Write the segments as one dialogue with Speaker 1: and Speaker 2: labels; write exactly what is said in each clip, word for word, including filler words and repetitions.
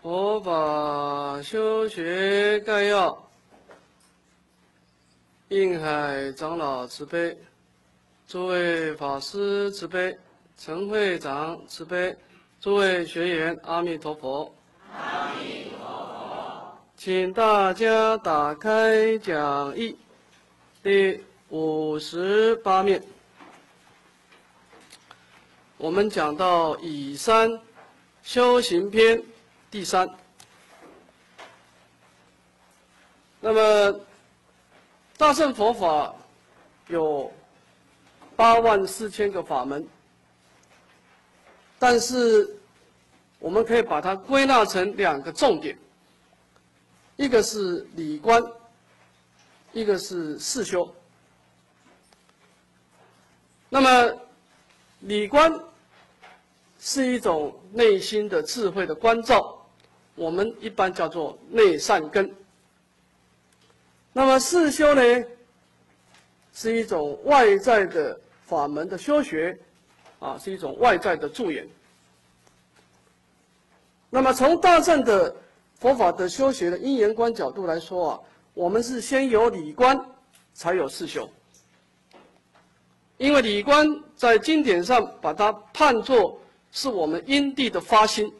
Speaker 1: 佛法修学概要，应海长老慈悲，诸位法师慈悲，陈会长慈悲，诸位学员阿弥陀佛。
Speaker 2: 阿弥陀佛。
Speaker 1: 请大家打开讲义第五十八面，我们讲到乙三修行篇第三。那么大乘佛法有八万四千个法门，但是我们可以把它归纳成两个重点，一个是理观，一个是事修。那么理观是一种内心的智慧的关照，我们一般叫做内善根。那么事修呢，是一种外在的法门的修学，啊，是一种外在的助缘。那么从大乘的佛法的修学的因缘观角度来说啊，我们是先有理观，才有事修。因为理观在经典上把它判作是我们因地的发心，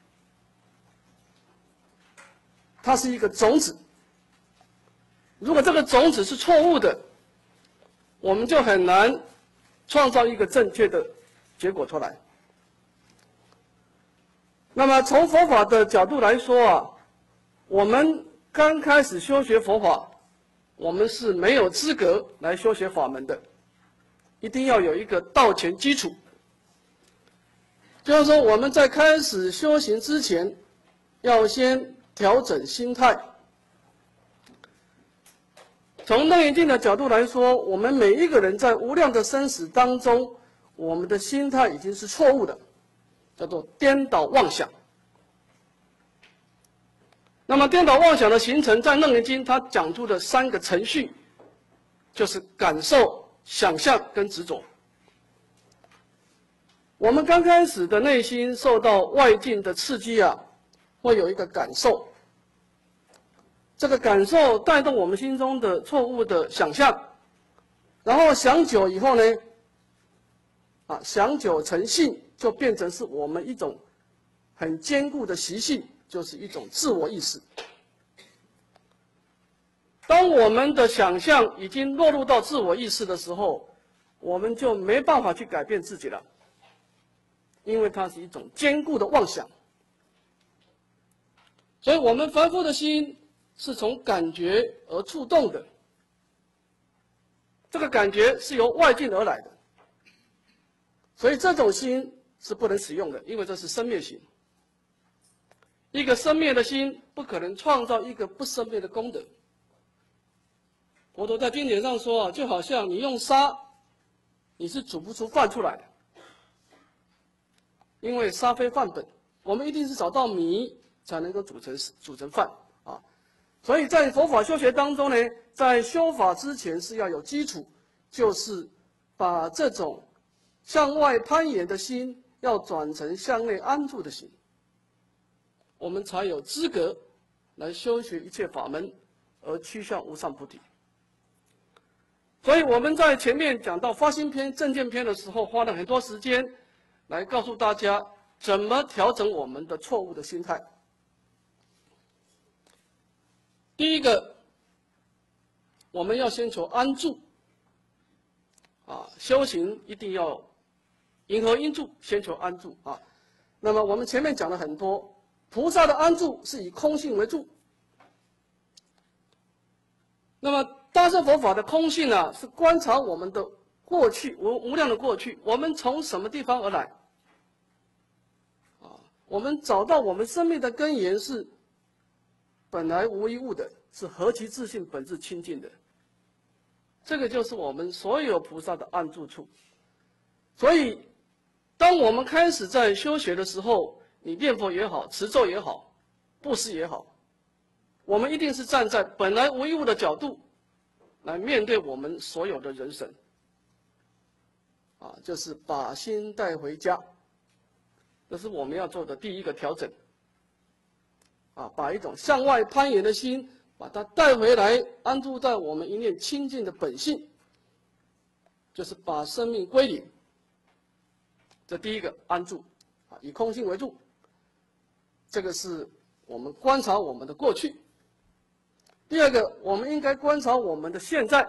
Speaker 1: 它是一个种子。如果这个种子是错误的，我们就很难创造一个正确的结果出来。那么从佛法的角度来说啊，我们刚开始修学佛法，我们是没有资格来修学法门的，一定要有一个道前基础。就是说我们在开始修行之前，要先调整心态。从楞严经的角度来说，我们每一个人在无量的生死当中，我们的心态已经是错误的，叫做颠倒妄想。那么颠倒妄想的形成，在楞严经它讲出的三个程序，就是感受、想象跟执着。我们刚开始的内心受到外境的刺激啊，会有一个感受。这个感受带动我们心中的错误的想象，然后想久以后呢，啊，想久成性，就变成是我们一种很坚固的习性，就是一种自我意识。当我们的想象已经落入到自我意识的时候，我们就没办法去改变自己了，因为它是一种坚固的妄想。所以我们凡夫的心是从感觉而触动的，这个感觉是由外境而来的，所以这种心是不能使用的，因为这是生灭心。一个生灭的心不可能创造一个不生灭的功德。佛陀在经典上说啊，就好像你用沙，你是煮不出饭出来的，因为沙非饭本，我们一定是找到米才能够煮成煮成饭啊。所以在佛法修学当中呢，在修法之前是要有基础，就是把这种向外攀岩的心要转成向内安住的心，我们才有资格来修学一切法门，而趋向无上菩提。所以我们在前面讲到发心篇、正见篇的时候，花了很多时间来告诉大家怎么调整我们的错误的心态。第一个，我们要先求安住，啊，修行一定要迎合因住，先求安住啊。那么我们前面讲了很多，菩萨的安住是以空性为住。那么大乘佛法的空性呢、啊，是观察我们的过去，无无量的过去，我们从什么地方而来？啊，我们找到我们生命的根源是本来无一物的，是何其自性本质清净的。这个就是我们所有菩萨的安住处。所以，当我们开始在修学的时候，你念佛也好，持咒也好，布施也好，我们一定是站在本来无一物的角度来面对我们所有的人生。啊，就是把心带回家，这是我们要做的第一个调整。 啊，把一种向外攀岩的心，把它带回来，安住在我们一念清净的本性，就是把生命归零。这第一个安住，啊，以空性为住。这个是我们观察我们的过去。第二个，我们应该观察我们的现在。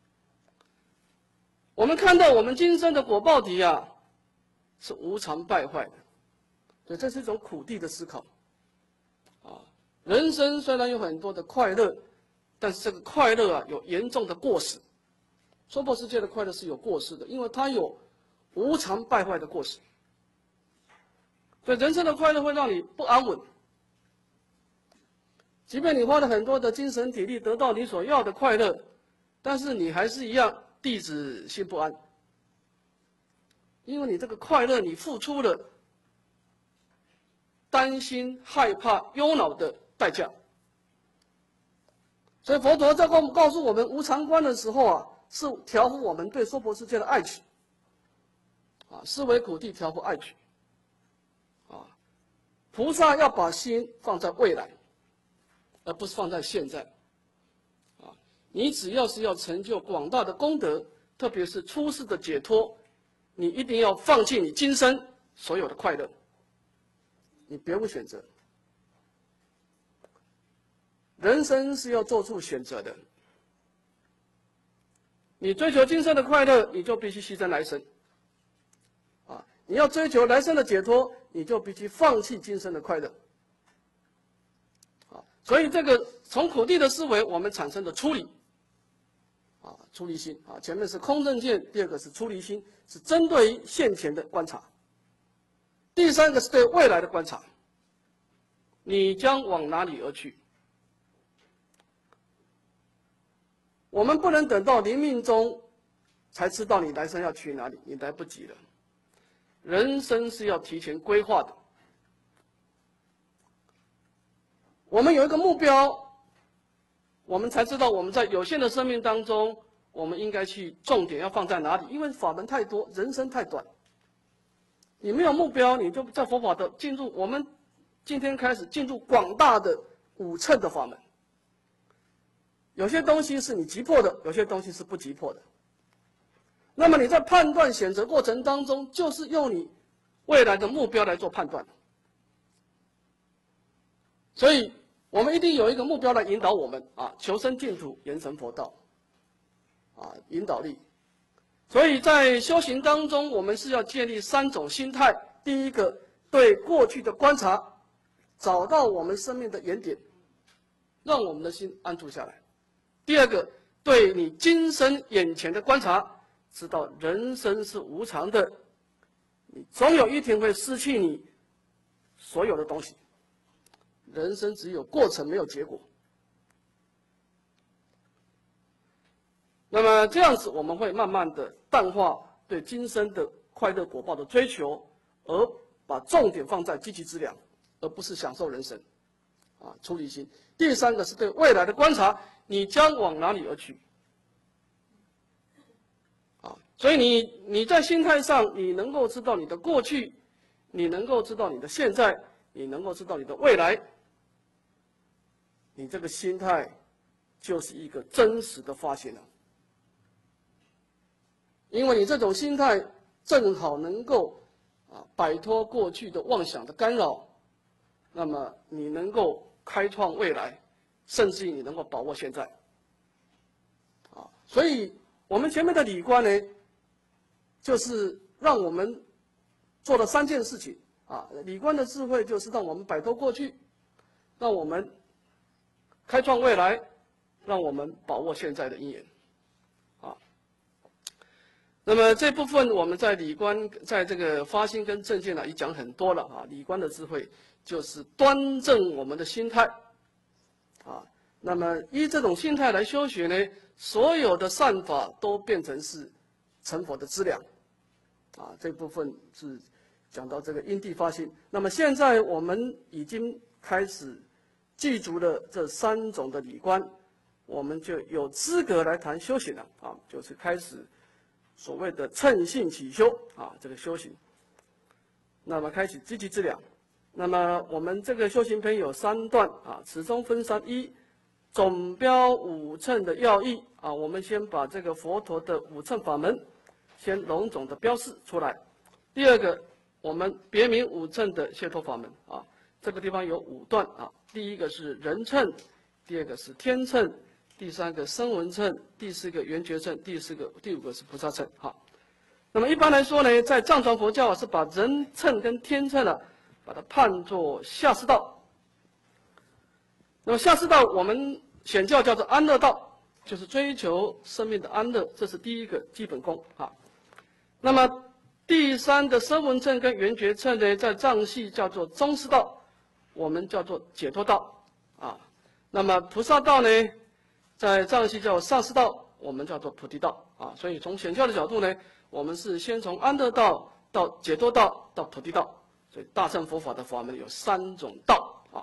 Speaker 1: 我们看到我们今生的果报体啊，是无常败坏的，所以这是一种苦地的思考。啊，人生虽然有很多的快乐，但是这个快乐啊有严重的过失。娑婆世界的快乐是有过失的，因为它有无常败坏的过失。所以人生的快乐会让你不安稳。即便你花了很多的精神体力得到你所要的快乐，但是你还是一样弟子心不安，因为你这个快乐你付出了担心、害怕、忧恼的代价。所以佛陀在告告诉我们无常观的时候啊，是调伏我们对娑婆世界的爱取，啊，思维苦地调伏爱取，啊，菩萨要把心放在未来，而不是放在现在。啊，你只要是要成就广大的功德，特别是出世的解脱，你一定要放弃你今生所有的快乐，你别无选择。人生是要做出选择的。你追求今生的快乐，你就必须牺牲来生。啊，你要追求来生的解脱，你就必须放弃今生的快乐。啊，所以这个从苦地的思维，我们产生的出离。啊，出离心啊，前面是空正见，第二个是出离心，是针对于现前的观察。第三个是对未来的观察。你将往哪里而去？我们不能等到临命中才知道你来生要去哪里，你来不及了。人生是要提前规划的。我们有一个目标，我们才知道我们在有限的生命当中，我们应该去重点要放在哪里。因为法门太多，人生太短。你没有目标，你就在佛法的进入。我们今天开始进入广大的五乘的法门。有些东西是你急迫的，有些东西是不急迫的。那么你在判断选择过程当中，就是用你未来的目标来做判断。所以我们一定有一个目标来引导我们啊，求生净土，延成佛道，啊，引导力。所以在修行当中，我们是要建立三种心态。第一个，对过去的观察，找到我们生命的原点，让我们的心安住下来。第二个，对你今生眼前的观察，知道人生是无常的，你总有一天会失去你所有的东西。人生只有过程，没有结果。那么这样子，我们会慢慢的淡化对今生的快乐果报的追求，而把重点放在积极资粮，而不是享受人生。啊，出离心。第三个是对未来的观察，你将往哪里而去？啊，所以你你在心态上，你能够知道你的过去，你能够知道你的现在，你能够知道你的未来，你这个心态就是一个真实的发现了。因为你这种心态正好能够啊摆脱过去的妄想的干扰，那么你能够开创未来，甚至于你能够把握现在。啊，所以我们前面的理观呢，就是让我们做了三件事情啊。理观的智慧就是让我们摆脱过去，让我们开创未来，让我们把握现在的因缘。啊，那么这部分我们在理观，在这个发心跟正见呢，已讲很多了啊。理观的智慧就是端正我们的心态，啊，那么依这种心态来修学呢，所有的善法都变成是成佛的资粮，啊，这部分是讲到这个因地发心。那么现在我们已经开始记住了这三种的理观，我们就有资格来谈修行了啊，就是开始所谓的乘性起修啊，这个修行。那么开始积极资粮。 那么我们这个修行篇有三段啊，此中分三：一，总标五乘的要义啊，我们先把这个佛陀的五乘法门先笼总的标示出来。第二个，我们别名五乘的解脱法门啊，这个地方有五段啊。第一个是人乘，第二个是天乘，第三个声闻乘，第四个缘觉乘，第四个、第五个是菩萨乘。好，那么一般来说呢，在藏传佛教啊，是把人乘跟天乘啊，把它判作下士道。那么下士道我们显教叫做安乐道，就是追求生命的安乐，这是第一个基本功啊。那么第三的声闻乘跟缘觉乘呢，在藏系叫做中士道，我们叫做解脱道啊。那么菩萨道呢，在藏系叫上士道，我们叫做菩提道啊。所以从显教的角度呢，我们是先从安乐道到解脱道到菩提道。所以大乘佛法的法门有三种道啊。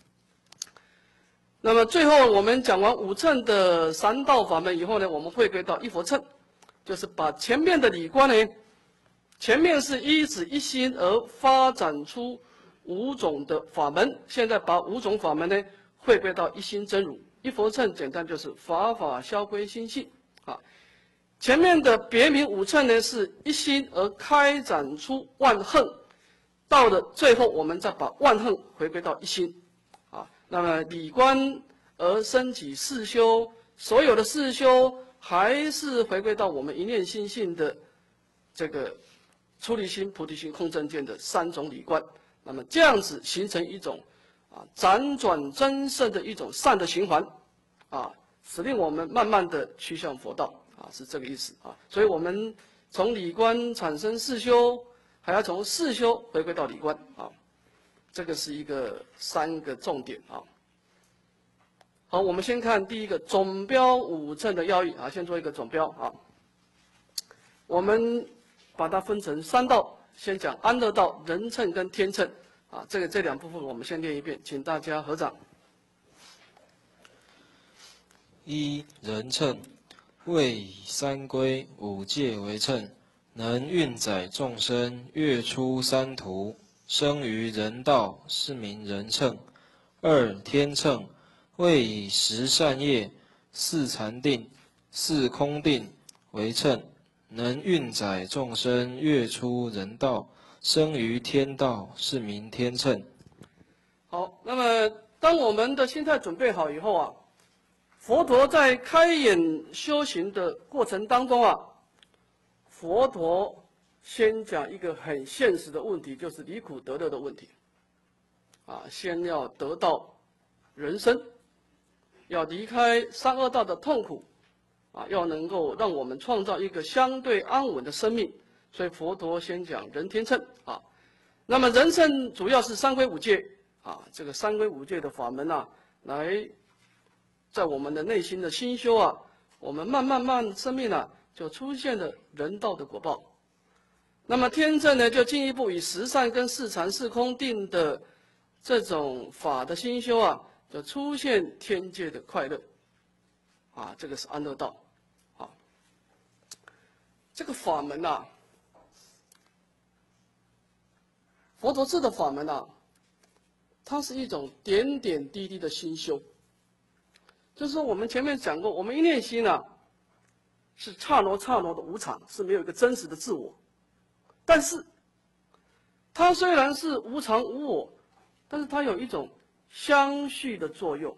Speaker 1: 那么最后我们讲完五乘的三道法门以后呢，我们回归到一佛乘，就是把前面的理观呢，前面是依止一心而发展出五种的法门，现在把五种法门呢回归到一心真如。一佛乘简单就是法法消归心性啊。前面的别名五乘呢是一心而开展出万恨，到了最后我们再把万恨回归到一心啊。那么理观而升起四修，所有的四修还是回归到我们一念心性的这个出离心、菩提心、空正见的三种理观。那么这样子形成一种啊辗转增胜的一种善的循环啊，使令我们慢慢的趋向佛道啊，是这个意思啊。所以我们从理观产生四修，还要从四修回归到理观啊，这个是一个三个重点啊。好，我们先看第一个总标五乘的要义啊，先做一个总标啊。我们把它分成三道，先讲安乐道、人乘跟天乘啊，这个这两部分我们先念一遍，请大家合掌。
Speaker 3: 一人乘，谓以三皈五戒为乘，能运载众生越出三途，生于人道，是名人乘。二天乘，谓以十善业、四禅定、四空定为乘，能运载众生越出人道，生于天道，是名天乘。
Speaker 1: 好，那么当我们的心态准备好以后啊，佛陀在开演修行的过程当中啊，佛陀先讲一个很现实的问题，就是离苦得乐的问题啊，先要得到人生，要离开三恶道的痛苦啊，要能够让我们创造一个相对安稳的生命，所以佛陀先讲人天乘啊。那么人乘主要是三皈五戒啊，这个三皈五戒的法门啊，来在我们的内心的心修啊，我们慢慢慢生命啊，就出现了人道的果报。那么天乘呢，就进一步以十善跟四禅四空定的这种法的心修啊，就出现天界的快乐啊，这个是安乐道啊。这个法门啊，佛陀制的法门啊，它是一种点点滴滴的心修。就是说我们前面讲过，我们一念心啊，是刹那刹那的无常，是没有一个真实的自我。但是，它虽然是无常无我，但是它有一种相续的作用。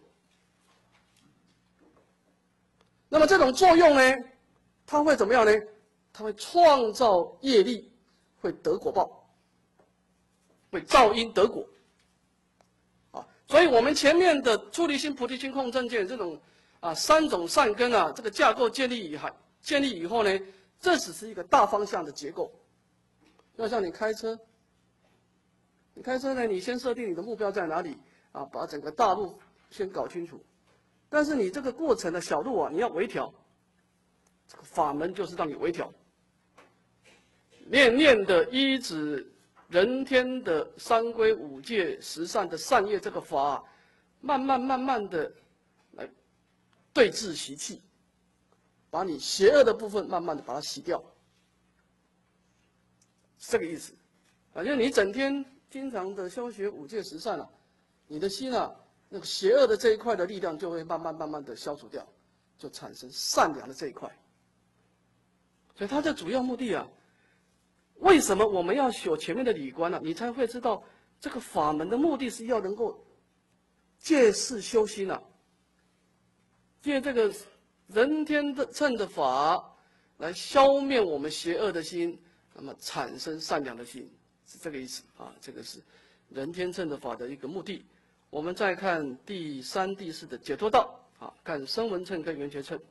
Speaker 1: 那么这种作用呢，它会怎么样呢？它会创造业力，会得果报，会造因得果。啊，所以我们前面的出离心、菩提心、空正见这种啊三种善根啊，这个架构建立以后，建立以后呢，这只是一个大方向的结构。要像你开车，你开车呢，你先设定你的目标在哪里啊，把整个大路先搞清楚。但是你这个过程的小路啊，你要微调。这个法门就是让你微调，念念的依止人天的三皈五戒十善的善业这个法、啊，慢慢慢慢的来对治习气，把你邪恶的部分慢慢的把它洗掉。是这个意思，啊，就是你整天经常的修学五戒十善啊，你的心啊，那个邪恶的这一块的力量就会慢慢慢慢的消除掉，就产生善良的这一块。所以它的主要目的啊，为什么我们要修前面的理观呢、啊？你才会知道这个法门的目的是要能够借事修心啊，借这个人天的乘的法来消灭我们邪恶的心，那么产生善良的心，是这个意思啊。这个是人天乘的法的一个目的。我们再看第三、第四的解脱道啊，看声闻乘跟缘觉乘。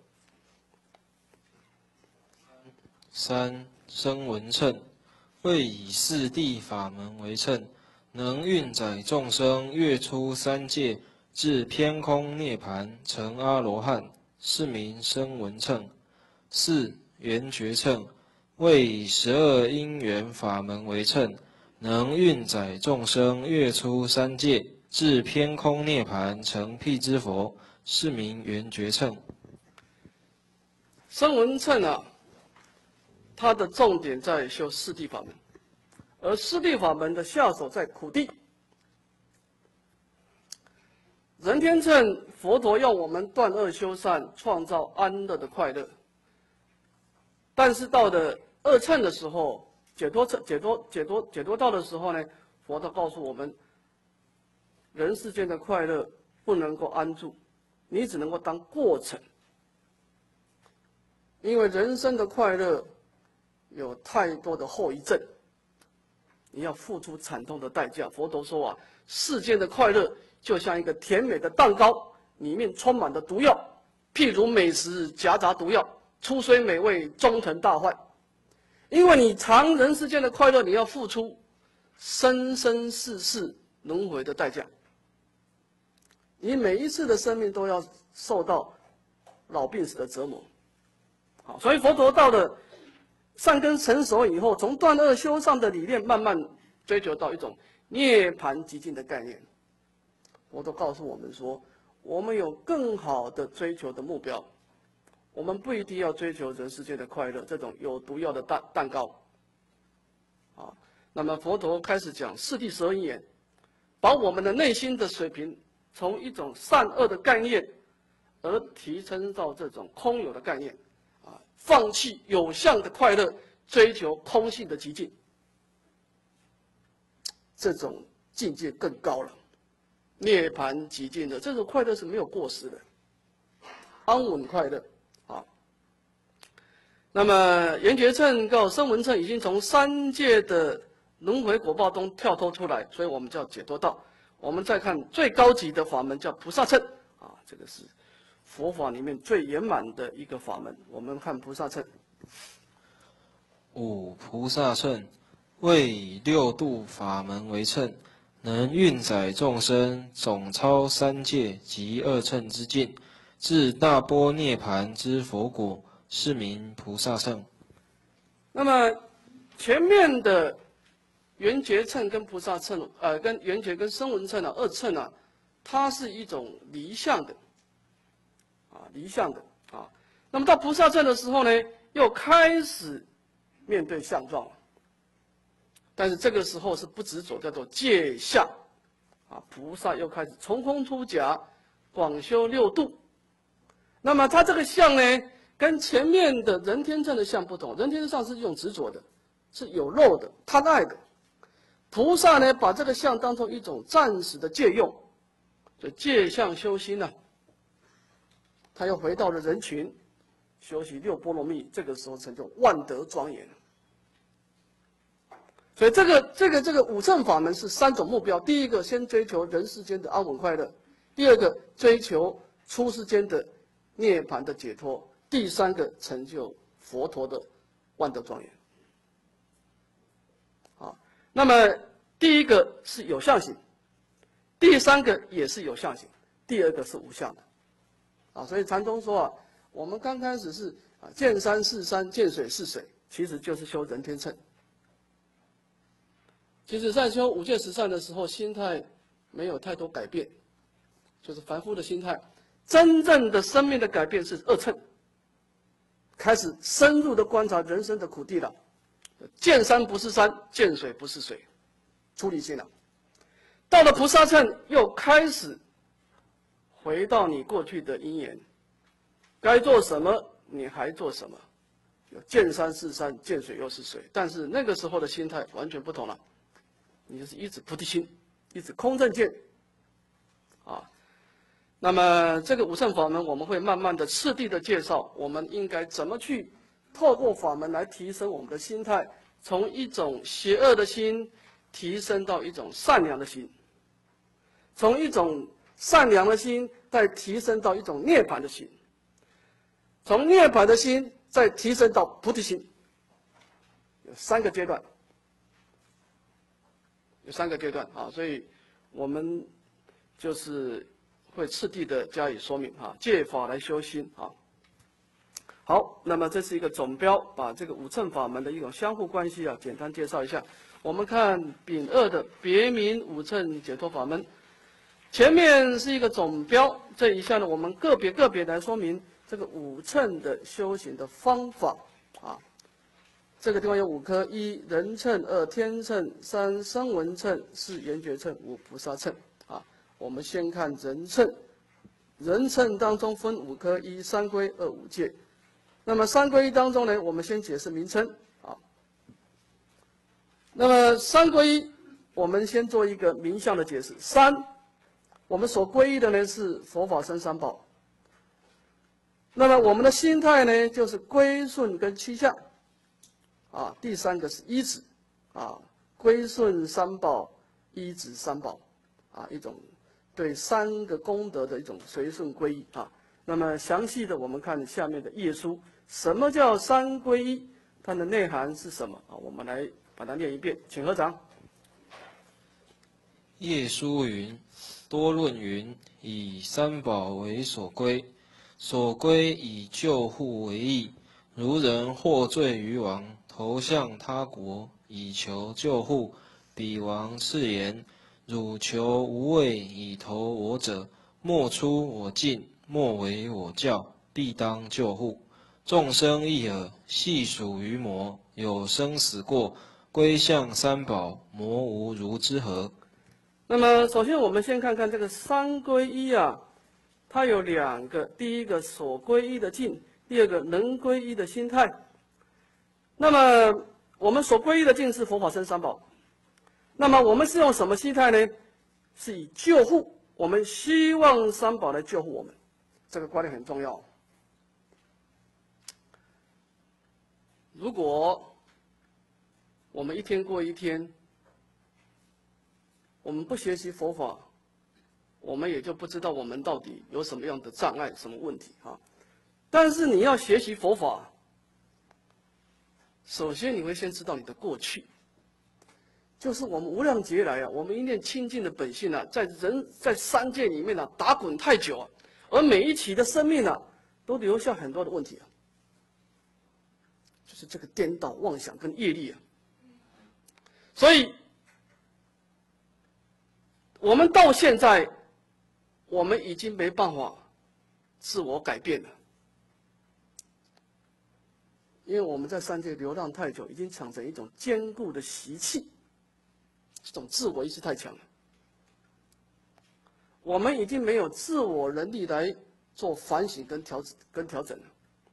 Speaker 3: 三声闻乘，谓以四谛法门为乘，能运载众生越出三界，至偏空涅槃，成阿罗汉，是名声闻乘。四缘觉乘，谓以十二因缘法门为乘，能运载众生越出三界，至偏空涅槃，成辟支佛，是名缘觉乘。
Speaker 1: 声闻乘啊，它的重点在修四谛法门，而四谛法门的下手在苦谛。人天乘，佛陀要我们断恶修善，创造安乐的快乐。但是到了二乘的时候，解脱乘、解脱、解脱、解脱道的时候呢，佛陀告诉我们，人世间的快乐不能够安住，你只能够当过程，因为人生的快乐有太多的后遗症，你要付出惨痛的代价。佛陀说啊，世间的快乐就像一个甜美的蛋糕，里面充满了毒药，譬如美食夹杂毒药，初虽美味，终成大患。因为你尝人世间的快乐，你要付出生生世世轮回的代价，你每一次的生命都要受到老病死的折磨。好，所以佛陀到了善根成熟以后，从断恶修善的理念慢慢追求到一种涅槃寂静的概念。佛陀告诉我们说，我们有更好的追求的目标，我们不一定要追求人世间的快乐，这种有毒药的蛋蛋糕。啊，那么佛陀开始讲四谛十二因缘，把我们的内心的水平从一种善恶的概念，而提升到这种空有的概念。啊，放弃有相的快乐，追求空性的极境，这种境界更高了。涅槃极境的这种快乐是没有过失的，安稳快乐。啊，那么缘觉乘告声闻乘已经从三界的轮回果报中跳脱出来，所以我们叫解脱道。我们再看最高级的法门叫菩萨乘，啊，这个是佛法里面最圆满的一个法门。我们看菩萨乘。
Speaker 3: 五菩萨乘，谓以六度法门为乘，能运载众生总超三界及二乘之境，至大般涅槃之佛果，是名菩萨乘。
Speaker 1: 那么前面的缘觉乘跟菩萨乘，呃，跟缘觉跟声闻乘啊，二乘啊，它是一种离相的，啊，离相的啊。那么到菩萨乘的时候呢，又开始面对相状了。但是这个时候是不执着，叫做戒相，啊，菩萨又开始从空出假，广修六度。那么他这个相呢，跟前面的人天乘的相不同，人天乘是一种执着的，是有漏的、贪爱的。菩萨呢，把这个相当成一种暂时的借用，所以借相修心呢、啊，他又回到了人群，修习六波罗蜜，这个时候成就万德庄严。所以这个这个这个五乘法门是三种目标：第一个，先追求人世间的安稳快乐；第二个，追求出世间的涅槃的解脱；第三个，成就佛陀的万德庄严。啊，那么第一个是有相型，第三个也是有相型，第二个是无相的。啊，所以禅宗说啊，我们刚开始是啊见山是山，见水是水，其实就是修人天乘。其实，在修五戒十善的时候，心态没有太多改变，就是凡夫的心态。真正的生命的改变是二乘，开始深入的观察人生的苦谛了。见山不是山，见水不是水， 出离心了。到了菩萨乘，又开始回到你过去的因缘，该做什么你还做什么，有见山是山，见水又是水。但是那个时候的心态完全不同了，你就是一直菩提心，一直空正见，啊。那么这个五乘法门，我们会慢慢的次第的介绍，我们应该怎么去透过法门来提升我们的心态，从一种邪恶的心提升到一种善良的心，从一种善良的心再提升到一种涅槃的心，从涅槃的心再提升到菩提心，有三个阶段，有三个阶段啊，所以我们就是会次第的加以说明啊，借法来修心啊。好，那么这是一个总标，把这个五乘法门的一种相互关系啊，简单介绍一下。我们看丙二的别名五乘解脱法门，前面是一个总标，这一下呢，我们个别个别来说明这个五乘的修行的方法啊。这个地方有五科：一人乘，二天乘，三声闻乘，四缘觉乘，五菩萨乘啊。我们先看人乘，人乘当中分五科：一三归，二五戒。那么三归一当中呢，我们先解释名称啊。那么三归一，我们先做一个名相的解释。三，我们所皈依的呢是佛法僧三宝。那么我们的心态呢，就是归顺跟趋向。啊，第三个是依止，啊，归顺三宝，依止三宝，啊，一种对三个功德的一种随顺皈依啊。那么详细的我们看下面的页书，什么叫三皈依？它的内涵是什么啊？我们来把它念一遍，请合掌。
Speaker 3: 页书云：多论云，以三宝为所归，所归以救护为义。如人获罪于王，投向他国，以求救护。彼王次言：汝求无畏以投我者，莫出我境，莫为我教，必当救护。众生一耳，系属于魔，有生死过，归向三宝，魔无如之何。
Speaker 1: 那么首先我们先看看这个三皈依啊，它有两个，第一个所皈依的境，第二个能皈依的心态。那么我们所皈依的境是佛法僧三宝，那么我们是用什么心态呢？是以救护，我们希望三宝来救护我们，这个观念很重要。如果我们一天过一天，我们不学习佛法，我们也就不知道我们到底有什么样的障碍、什么问题啊。但是你要学习佛法，首先你会先知道你的过去，就是我们无量劫来啊，我们一念清净的本性啊，在人在三界里面啊打滚太久啊，而每一期的生命啊，都留下很多的问题啊，就是这个颠倒妄想跟业力啊，所以。我们到现在，我们已经没办法自我改变了，因为我们在三界流浪太久，已经产生一种坚固的习气，这种自我意识太强了。我们已经没有自我能力来做反省跟调跟调整了，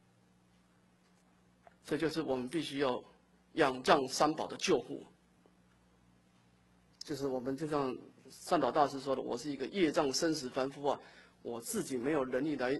Speaker 1: 这就是我们必须要仰仗三宝的救护，就是我们就像。善导大师说的：“我是一个业障生死凡夫啊，我自己没有能力来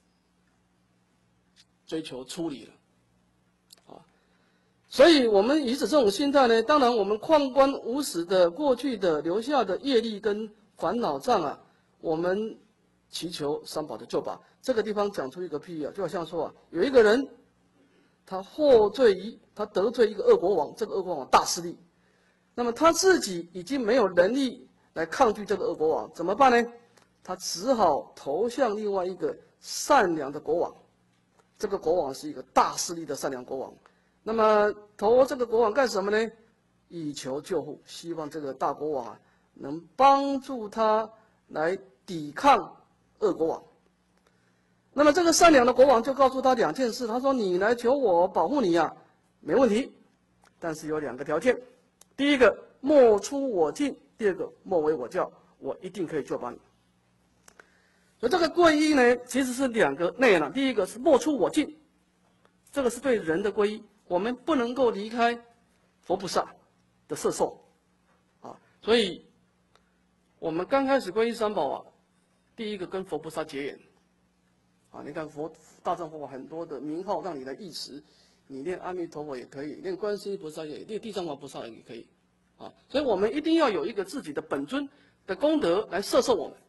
Speaker 1: 追求出离了，啊，所以我们以此这种心态呢，当然我们旷观无始的过去的留下的业力跟烦恼障啊，我们祈求三宝的救拔。这个地方讲出一个譬喻啊，就好像说啊，有一个人，他获罪于他得罪一个恶国王，这个恶国王大势力，那么他自己已经没有能力。”来抗拒这个恶国王怎么办呢？他只好投向另外一个善良的国王。这个国王是一个大势力的善良国王。那么投这个国王干什么呢？以求救护，希望这个大国王啊能帮助他来抵抗恶国王。那么这个善良的国王就告诉他两件事，他说：“你来求我保护你呀、啊，没问题，但是有两个条件。第一个， 莫出我境；第二个莫为我教，我一定可以救拔你。所以这个皈依呢，其实是两个内容。第一个是莫出我境，这个是对人的皈依，我们不能够离开佛菩萨的摄受啊。所以，我们刚开始皈依三宝啊，第一个跟佛菩萨结缘啊。你看佛大乘佛法很多的名号让你来忆持，你念阿弥陀佛也可以，念观世音菩萨也可以，念地藏王菩萨也可以啊。所以我们一定要有一个自己的本尊的功德来摄受我们。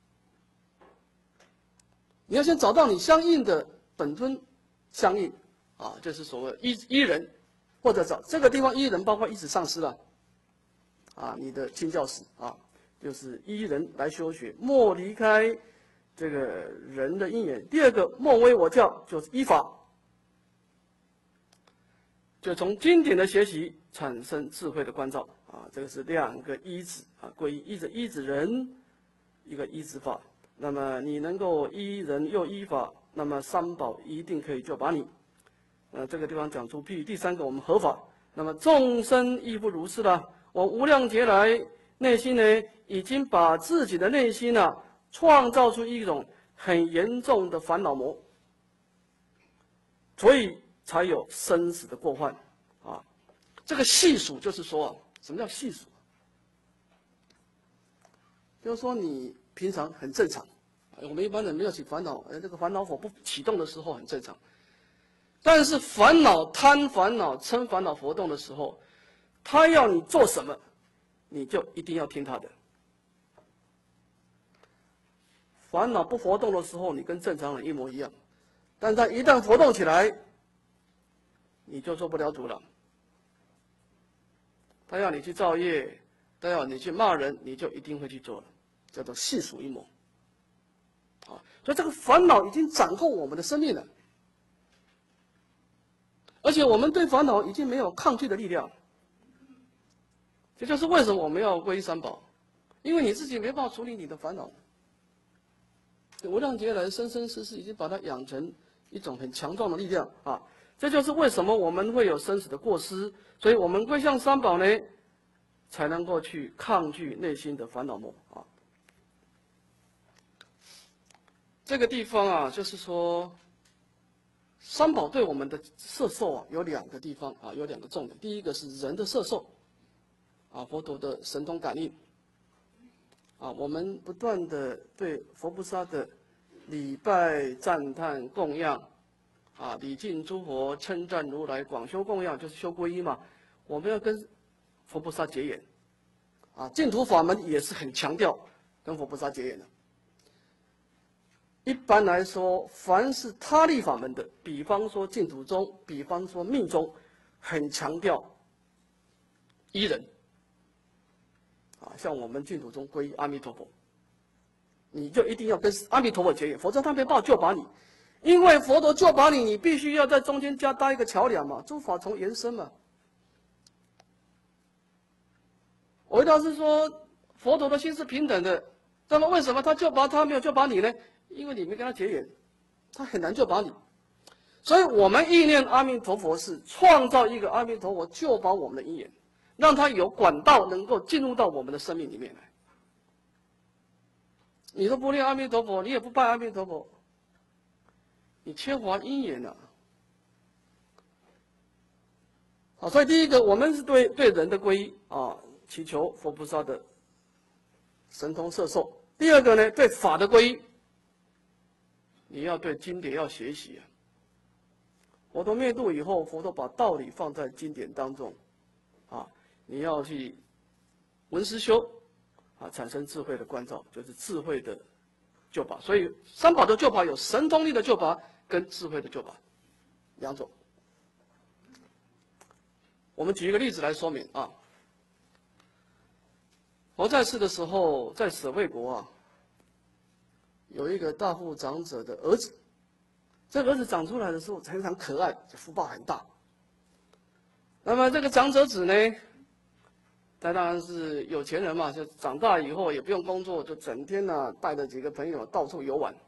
Speaker 1: 你要先找到你相应的本尊相应啊，就是所谓依依人，或者找这个地方依人包括依止上师了啊，你的亲教师啊，就是依人来修学，莫离开这个人的因缘。第二个莫为我教，就是依法，就从经典的学习产生智慧的关照啊，这个是两个依止啊，皈依依止依止人，一个依止法。那么你能够依人又依法，那么三宝一定可以救拔你。呃，这个地方讲出譬喻。第三个，我们合法，那么众生亦不如是了。我无量劫来内心呢，已经把自己的内心呢、啊，创造出一种很严重的烦恼魔，所以才有生死的过患啊。这个细数就是说啊，什么叫细数？就是说你平常很正常，我们一般人没有起烦恼，哎，这个烦恼火不启动的时候很正常。但是烦恼、贪烦恼、嗔烦恼活动的时候，他要你做什么，你就一定要听他的。烦恼不活动的时候，你跟正常人一模一样，但他一旦活动起来，你就做不了主了。他要你去造业，他要你去骂人，你就一定会去做了，叫做细数阴谋。啊，所以这个烦恼已经掌控我们的生命了。而且我们对烦恼已经没有抗拒的力量，这就是为什么我们要皈依三宝，因为你自己没办法处理你的烦恼。无量劫来生生世世已经把它养成一种很强壮的力量啊！这就是为什么我们会有生死的过失，所以我们归向三宝呢，才能够去抗拒内心的烦恼魔啊。这个地方啊，就是说。三宝对我们的摄受啊，有两个地方啊，有两个重点。第一个是人的摄受，啊，佛陀的神通感应，啊，我们不断的对佛菩萨的礼拜、赞叹、供养，啊，礼敬诸佛、称赞如来、广修供养，就是修皈依嘛。我们要跟佛菩萨结缘，啊，净土法门也是很强调跟佛菩萨结缘的。一般来说，凡是他力法门的，比方说净土宗，比方说密宗，很强调依人。啊，像我们净土宗皈依阿弥陀佛，你就一定要跟阿弥陀佛结缘，否则他没办法救拔你。因为佛陀救拔你，你必须要在中间加搭一个桥梁嘛，诸法从缘生嘛。我回答是说，佛陀的心是平等的，那么为什么他救拔他没有救拔你呢？因为你没跟他结缘，他很难救拔你。所以我们意念阿弥陀佛是创造一个阿弥陀佛救拔我们的因缘，让他有管道能够进入到我们的生命里面来。你都不念阿弥陀佛，你也不拜阿弥陀佛，你缺乏因缘了。好，所以第一个，我们是对对人的皈依啊，祈求佛菩萨的神通摄受。第二个呢，对法的皈依。你要对经典要学习啊！佛陀灭度以后，佛陀把道理放在经典当中，啊，你要去闻思修，啊，产生智慧的关照，就是智慧的救拔。所以三宝的救拔有神通力的救拔跟智慧的救拔两种。我们举一个例子来说明啊。佛在世的时候，在舍卫国啊。有一个大户长者的儿子，这个儿子长出来的时候非常可爱，福报很大。那么这个长者子呢，他当然是有钱人嘛，就长大以后也不用工作，就整天呢、啊、带着几个朋友到处游玩。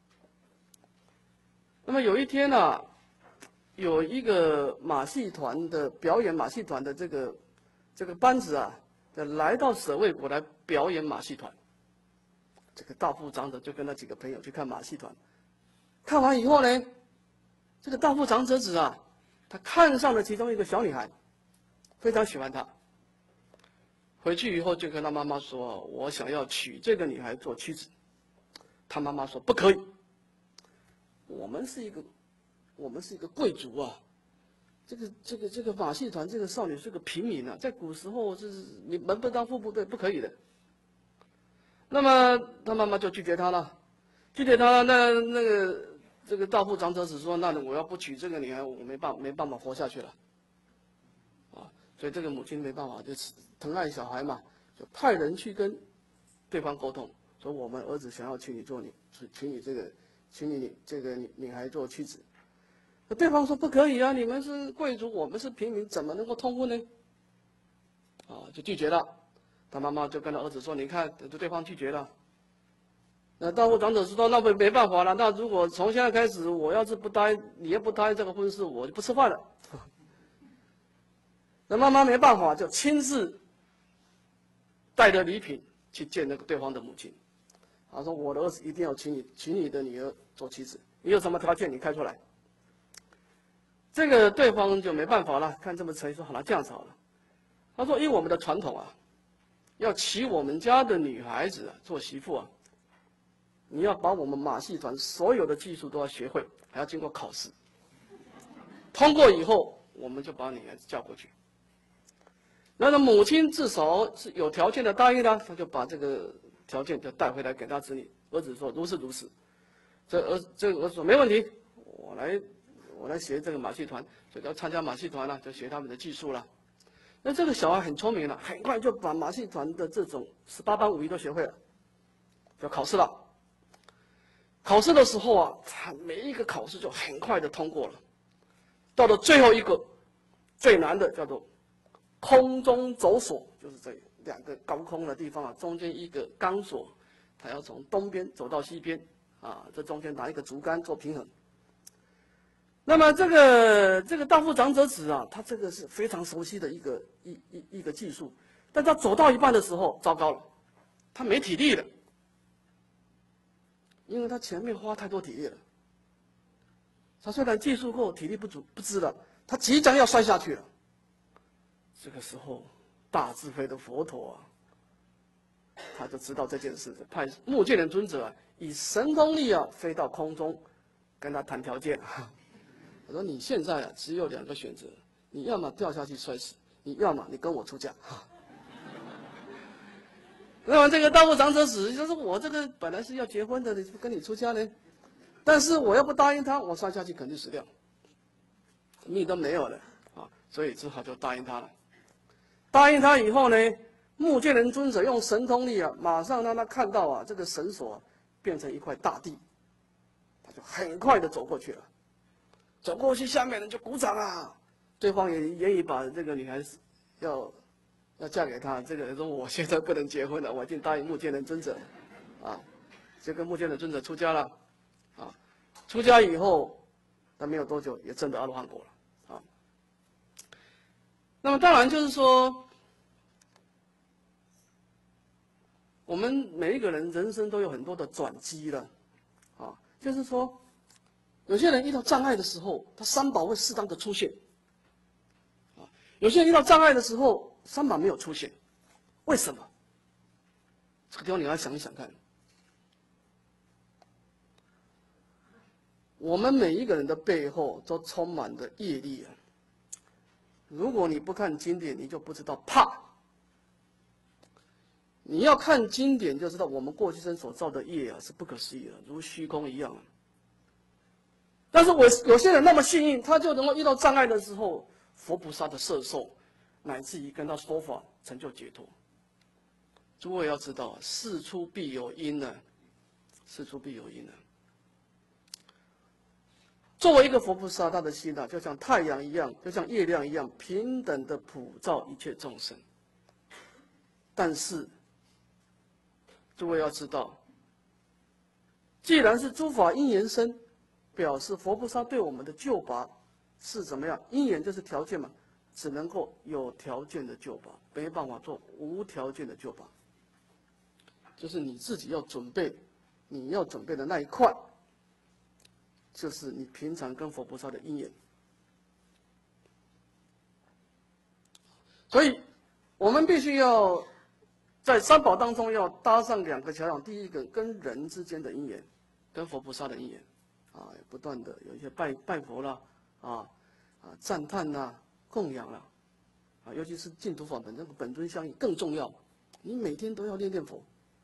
Speaker 1: 那么有一天呢、啊，有一个马戏团的表演马戏团的这个这个班子啊， 就来到舍卫国来表演马戏团。这个大富长者就跟那几个朋友去看马戏团，看完以后呢，这个大富长者子啊，他看上了其中一个小女孩，非常喜欢她。回去以后就跟他妈妈说：“我想要娶这个女孩做妻子。”他妈妈说：“不可以，我们是一个，我们是一个贵族啊。”这个这个这个马戏团这个少女是个平民啊，在古时候这是你门不当户不对，不可以的。那么他妈妈就拒绝他了，拒绝他，那那个这个大富长者子说：“那我要不娶这个女孩，我没办没办法活下去了。”啊，所以这个母亲没办法，就疼爱小孩嘛，就派人去跟对方沟通，说我们儿子想要娶你做你，娶你这个，娶你这个女孩做妻子。那对方说不可以啊，你们是贵族，我们是平民，怎么能够通婚呢？啊，就拒绝了。他妈妈就跟他儿子说：“你看，对方拒绝了。”那大富长者说：“那没没办法了。那如果从现在开始，我要是不答应，你要不答应这个婚事，我就不吃饭了。”那妈妈没办法，就亲自带着礼品去见那个对方的母亲。他说：“我的儿子一定要娶你，娶你的女儿做妻子。你有什么条件，你开出来。”这个对方就没办法了，看这么诚意，说好了，这样子好了。他说：“依我们的传统啊，要娶我们家的女孩子啊做媳妇啊，你要把我们马戏团所有的技术都要学会，还要经过考试。通过以后，我们就把女孩子嫁过去。”那么母亲至少是有条件的答应了，他就把这个条件就带回来给他子女。儿子说：“如是如是。”这儿这个儿子说：“没问题，我来。”我来学这个马戏团，所以要参加马戏团了，就学他们的技术了。那这个小孩很聪明了，很快就把马戏团的这种十八般武艺都学会了，就考试了。考试的时候啊，他每一个考试就很快的通过了。到了最后一个最难的叫做空中走索，就是这两个高空的地方啊，中间一个钢索，他要从东边走到西边啊，这中间拿一个竹竿做平衡。那么这个这个大富长者子啊，他这个是非常熟悉的一个一一一个技术，但他走到一半的时候，糟糕了，他没体力了，因为他前面花太多体力了。他虽然技术够，体力不足不支了，他即将要摔下去了。这个时候，大智慧的佛陀啊，他就知道这件事，派目犍连尊者啊，以神通力啊飞到空中，跟他谈条件。他说：“你现在啊，只有两个选择，你要么掉下去摔死，你要么你跟我出家。”那么这个大富长者子就说：“我这个本来是要结婚的，你跟你出家呢，但是我要不答应他，我摔下去肯定死掉，命都没有了啊，所以只好就答应他了。答应他以后呢，目犍连尊者用神通力啊，马上让他看到啊，这个绳索变成一块大地，他就很快的走过去了。走过去，下面人就鼓掌啊，对方也愿意把这个女孩子要要嫁给他。这个人说：“我现在不能结婚了，我已经答应目犍连尊者，啊，就跟目犍连尊者出家了，啊，出家以后，他没有多久也证得阿罗汉果了，啊。那么当然就是说，我们每一个人人生都有很多的转机了，啊，就是说。有些人遇到障碍的时候，他三宝会适当的出现，啊，有些人遇到障碍的时候，三宝没有出现，为什么？这个地方你要想一想看。我们每一个人的背后都充满着业力啊。如果你不看经典，你就不知道怕；你要看经典，就知道我们过去生所造的业啊是不可思议的，如虚空一样啊。但是我有些人那么幸运，他就能够遇到障碍的时候，佛菩萨的摄受，乃至于跟他说法，成就解脱。诸位要知道，事出必有因呢、啊，事出必有因呢、啊。作为一个佛菩萨，他的心啊，就像太阳一样，就像月亮一样，平等的普照一切众生。但是，诸位要知道，既然是诸法因缘生，表示佛菩萨对我们的救拔是怎么样？因缘就是条件嘛， 只能够有条件的救拔，没办法做无条件的救拔。就是你自己要准备，你要准备的那一块，就是你平常跟佛菩萨的因缘。所以，我们必须要在三宝当中要搭上两个桥梁。第一个，跟人之间的因缘，跟佛菩萨的因缘，啊，不断的有一些拜拜佛啦，啊啊赞叹啦、供养啦，啊，尤其是净土法门这个本尊相应更重要。你每天都要念念佛，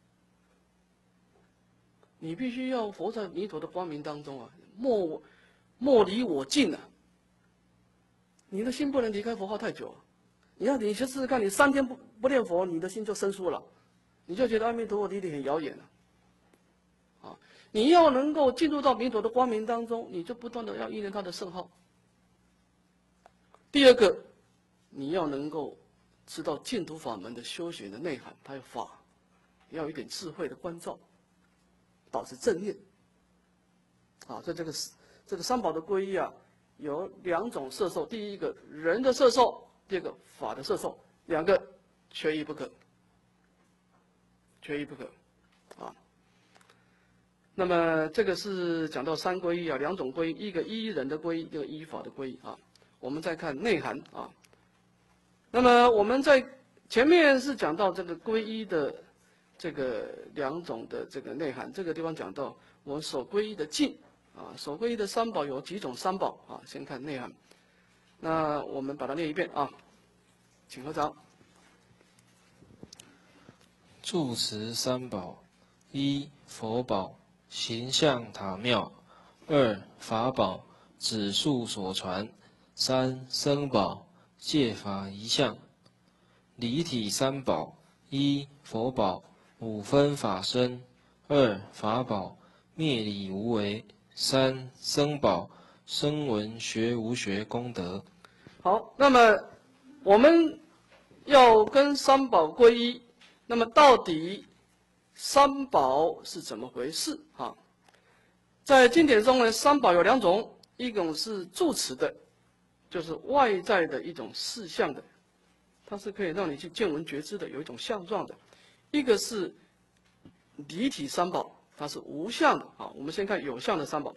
Speaker 1: 你必须要活在弥陀的光明当中啊，莫莫离我近啊。你的心不能离开佛号太久啊。你要你去试试看，你三天不不念佛，你的心就生疏了，你就觉得阿弥陀佛离你很遥远了。啊，你要能够进入到弥陀的光明当中，你就不断的要依念他的圣号。第二个，你要能够知道净土法门的修学的内涵，它有法，要有一点智慧的关照，保持正念。啊，所以这个这个三宝的皈依啊，有两种摄受，第一个人的摄受。第二个法的摄受，两个缺一不可，缺一不可，啊。那么这个是讲到三皈依啊，两种皈依，一个依人的皈依，一个依法的皈依啊。我们再看内涵啊。那么我们在前面是讲到这个皈依的这个两种的这个内涵，这个地方讲到我们所皈依的境啊，所皈依的三宝有几种三宝啊？先看内涵。那我们把它念一遍啊，请合掌。
Speaker 3: 住持三宝：一、佛宝，形象塔庙；二、法宝，指数所传；三、僧宝，戒法一项。离体三宝：一、佛宝，五分法身；二、法宝，灭理无为；三、僧宝，声闻学无学功德。
Speaker 1: 好，那么我们要跟三宝皈依，那么到底三宝是怎么回事啊？在经典中呢，三宝有两种，一种是住持的，就是外在的一种事相的，它是可以让你去见闻觉知的，有一种相状的；一个是离体三宝，它是无相的啊。我们先看有相的三宝。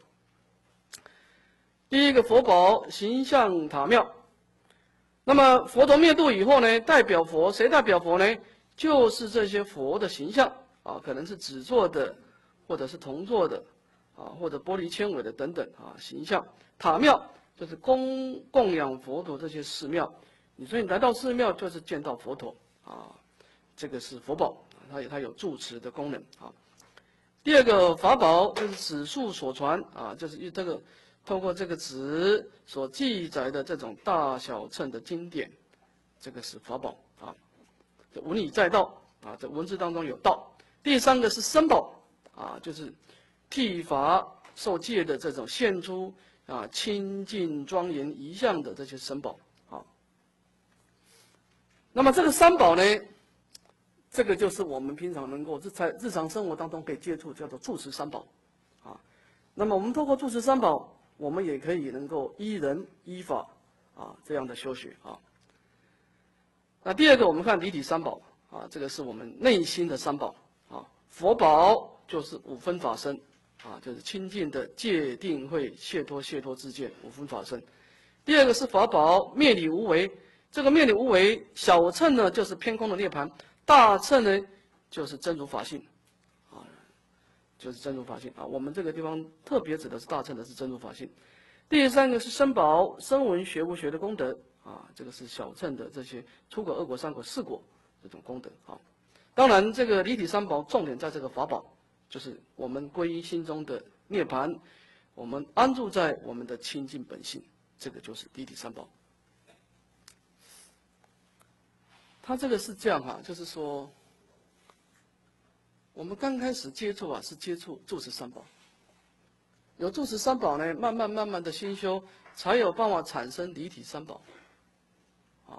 Speaker 1: 第一个佛宝形象塔庙。那么佛陀灭度以后呢，代表佛，谁代表佛呢？就是这些佛的形象啊，可能是纸做的，或者是铜做的，啊，或者玻璃纤维的等等啊形象。塔庙就是供供养佛陀这些寺庙，你所以你来到寺庙就是见到佛陀啊，这个是佛宝，它有它有住持的功能啊。第二个法宝就是指数所传啊，就是这个。透过这个纸所记载的这种大小乘的经典，这个是法宝啊。这文以载道啊，这文字当中有道。第三个是僧宝啊，就是剃发受戒的这种现出啊清净庄严仪相的这些僧宝啊。那么这个三宝呢，这个就是我们平常能够在日常生活当中可以接触，叫做住持三宝啊。那么我们透过住持三宝，我们也可以能够依人依法啊这样的修学啊。那第二个，我们看离体三宝啊，这个是我们内心的三宝啊。佛宝就是五分法身啊，就是清净的戒定慧解脱解脱之见五分法身。第二个是法宝灭理无为，这个灭理无为，小乘呢就是偏空的涅槃，大乘呢就是真如法性。就是真如法性啊，我们这个地方特别指的是大乘的是真如法性。第三个是僧宝，声闻学无学的功德啊，这个是小乘的这些出果、二果、三果、四果这种功德啊。当然，这个离体三宝重点在这个法宝，就是我们皈依心中的涅槃，我们安住在我们的清净本性，这个就是离体三宝。它这个是这样哈、啊，就是说。我们刚开始接触啊，是接触住持三宝。有住持三宝呢，慢慢慢慢的心修，才有办法产生离体三宝。啊，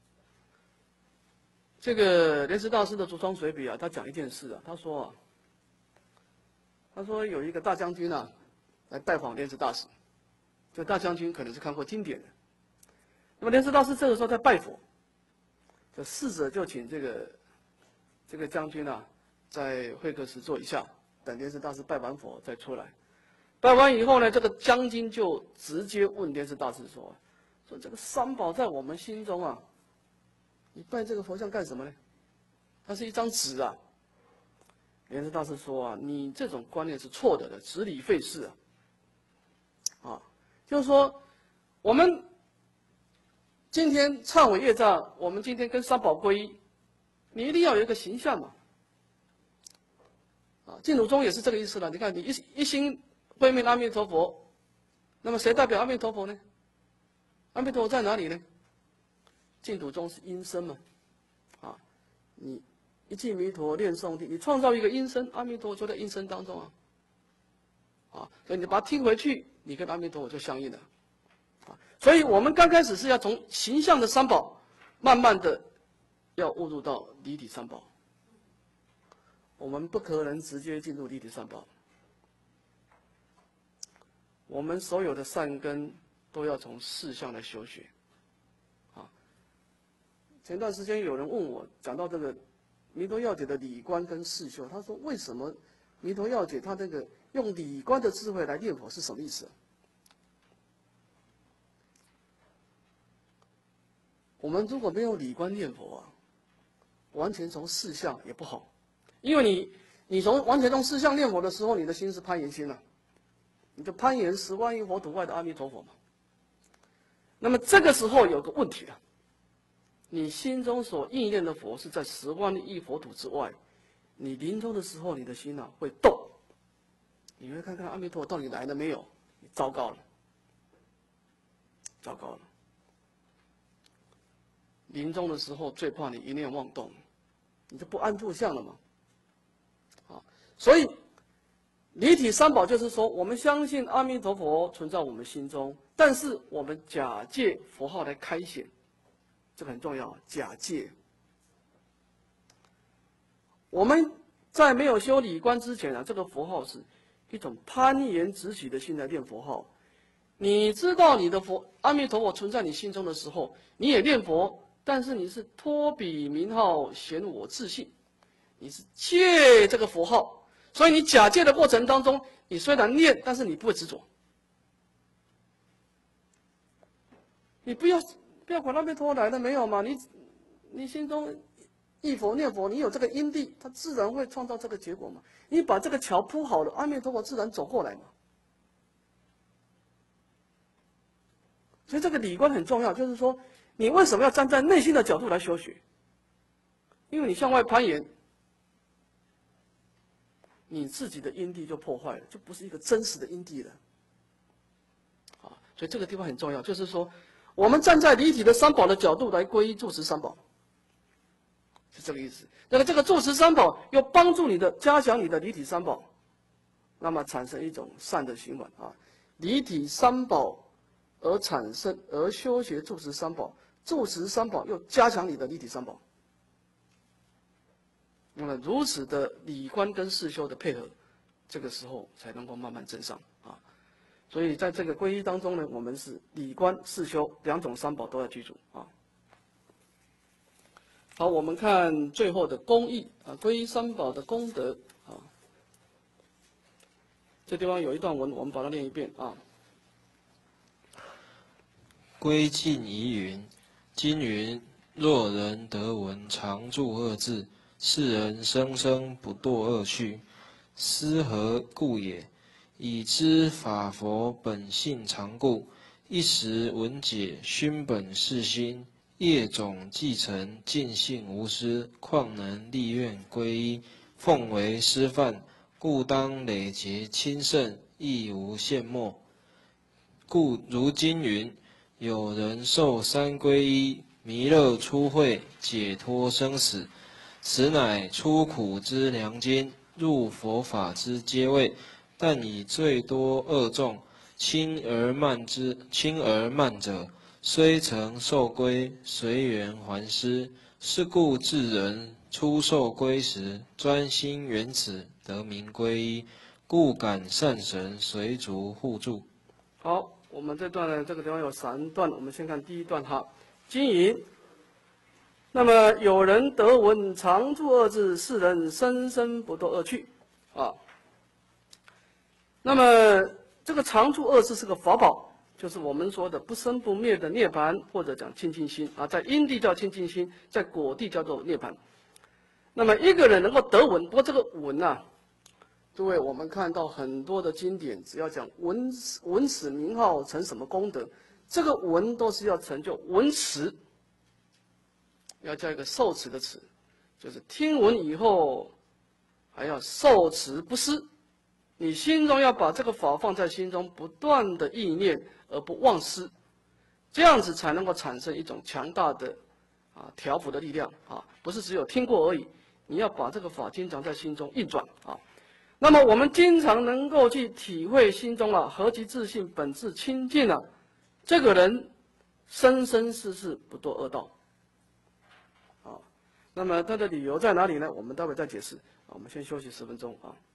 Speaker 1: 这个莲池大师的竹窗随笔啊，他讲一件事啊，他说啊，他说有一个大将军啊，来拜访莲池大师。这大将军可能是看过经典的。 那么莲池大师这个时候在拜佛，这侍者就请这个这个将军啊，在会客室坐一下，等莲池大师拜完佛再出来。拜完以后呢，这个将军就直接问莲池大师说：“说这个三宝在我们心中啊，你拜这个佛像干什么呢？它是一张纸啊。”莲池大师说啊，你这种观念是错的的，纸理费事啊。啊，就是说，我们今天忏悔业障，我们今天跟三宝皈依，你一定要有一个形象嘛。啊，净土宗也是这个意思了。你看，你一一心会面阿弥陀佛，那么谁代表阿弥陀佛呢？阿弥陀佛在哪里呢？净土宗是音声嘛。啊，你一记弥陀念诵听，你创造一个音声，阿弥陀佛就在音声当中啊。啊，所以你把它听回去，你跟阿弥陀佛就相应了。啊，所以我们刚开始是要从形象的三宝，慢慢的要误入到离体三宝。我们不可能直接进入离体三宝。我们所有的善根都要从四相来修学。啊，前段时间有人问我，讲到这个弥陀要解的理观跟事修，他说为什么弥陀要解他这个用理观的智慧来念佛是什么意思啊？我们如果没有理观念佛啊，完全从事相也不好，因为你你从完全从事相念佛的时候，你的心是攀岩心啊，你就攀岩十万亿佛土外的阿弥陀佛嘛。那么这个时候有个问题了，你心中所意念的佛是在十万亿佛土之外，你临终的时候，你的心啊会动，你会看看阿弥陀佛到底来了没有？你糟糕了，糟糕了。临终的时候最怕你一念妄动，你就不安住相了嘛。啊，所以离体三宝就是说，我们相信阿弥陀佛存在我们心中，但是我们假借佛号来开显，这个很重要。假借，我们在没有修理观之前啊，这个佛号是一种攀岩直起的心来念佛号。你知道你的佛阿弥陀佛存在你心中的时候，你也念佛。但是你是托彼名号显我自信，你是借这个佛号，所以你假借的过程当中，你虽然念，但是你不会执着。你不要不要管阿弥陀佛来了没有嘛，你你心中忆佛念佛，你有这个因地，它自然会创造这个结果嘛。你把这个桥铺好了，阿弥陀佛自然走过来嘛。所以这个理观很重要，就是说。你为什么要站在内心的角度来修学？因为你向外攀岩，你自己的因地就破坏了，就不是一个真实的因地了。啊，所以这个地方很重要，就是说，我们站在离体的三宝的角度来皈依住持三宝，是这个意思。那么这个住持三宝又帮助你的加强你的离体三宝，那么产生一种善的循环啊，离体三宝而产生而修学住持三宝。住持三宝又加强你的离体三宝，那么如此的理观跟事修的配合，这个时候才能够慢慢增上啊。所以在这个皈依当中呢，我们是理观事修两种三宝都要记住啊。好，我们看最后的公义啊，皈依三宝的功德啊。这地方有一段文，我们把它念一遍啊。
Speaker 3: 归敬仪云。今云：若人得闻常住二字，是人生生不堕恶趣。斯何故也？已知法佛本性常故，一时闻解，熏本是心，业种继承，尽性无私，况能立愿皈依？奉为师范，故当累劫亲胜，亦无羡莫。故如今云。有人受三皈依，弥勒出会，解脱生死，此乃出苦之良经，入佛法之阶位。但以最多恶众，轻而慢之，轻而慢者，虽曾受归，随缘还施。是故智人初受归时，专心缘此，得名皈依，故感善神随逐护助。
Speaker 1: 好。 我们这段呢，这个地方有三段，我们先看第一段哈，经营。那么有人得闻常住二字，世人生生不堕恶趣，啊。那么这个常住二字是个法宝，就是我们说的不生不灭的涅槃，或者讲清净心啊，在因地叫清净心，在果地叫做涅槃。那么一个人能够得闻，不过这个闻啊，诸位我们看到很多的经典，只要讲闻闻此名号成什么功德，这个闻都是要成就闻持。要加一个受持的持，就是听闻以后还要受持不失。你心中要把这个法放在心中，不断的意念而不忘失，这样子才能够产生一种强大的啊调伏的力量啊，不是只有听过而已。你要把这个法经常在心中运转啊。那么我们经常能够去体会心中啊何其自信本质清净啊，这个人生生世世不堕恶道。那么它的理由在哪里呢？我们待会再解释。我们先休息十分钟啊。